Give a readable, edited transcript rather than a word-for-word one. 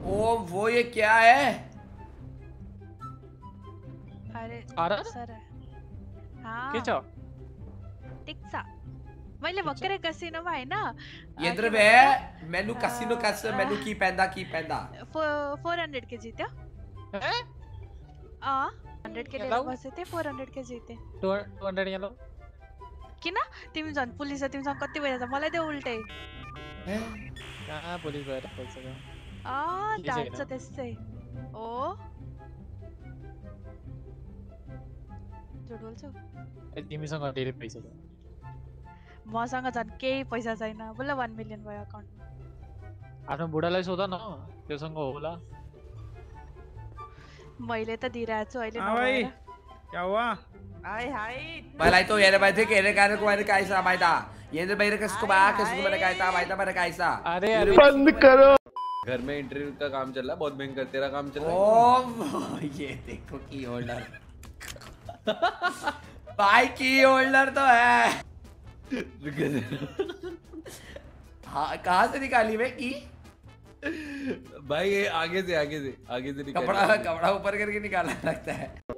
ओ वो ये क्या है? अरे सर के टिक्सा मैले भर्खरै कसिनोमा हैन येन्द्र बे मेनू कसिनो कस मेनू की पैंदा 400 के जित्यो। हैं 100 के लिएर बसे थिए 400 के जिते। 200 यहाँ लो किन तिमी झन् पुलिस हो तिमीसँग कति पैसा छ मलाई दे उल्टै। कहाँ पुलिस भएर पैसा जान्छ त्यसै ओ झुट बोल्छु तिमीसँग धेरै पैसा छ मसँग झन् केही पैसा छैन बल्ल 1 मिलियन भयो अकाउन्टमा। आफ्नो बुढालाई सोध न त्योसँग होला। मैले त दिइरहेको छु अहिले भाई क्या हुआ? हाय हाय मलाई तो येरे बैठे के येरे काने को मैंने कैसा मायदा येन्द्र बैरे किसको मैंने कैसा मायदा मैंने कैसा। अरे बंद करो। घर में इंटरव्यू का काम चल रहा है, बहुत भयंकर तेरा काम चल रहा है। ओ ये देखो की होल्डर भाई की होल्डर तो है। हाँ कहाँ से निकाली मैं की? भाई ये आगे से निकाल कपड़ा ऊपर करके निकालना लगता है।